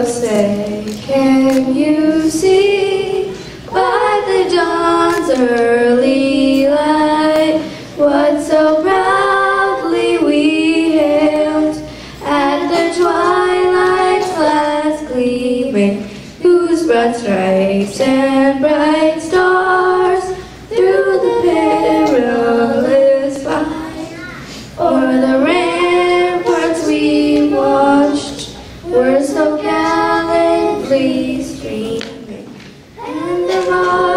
say, can you see by the dawn's early light what so proudly we hailed at the twilight's last gleaming, whose broad stripes and bright stars through the perilous fight o'er the ramparts we watched were so gallantly streaming, and the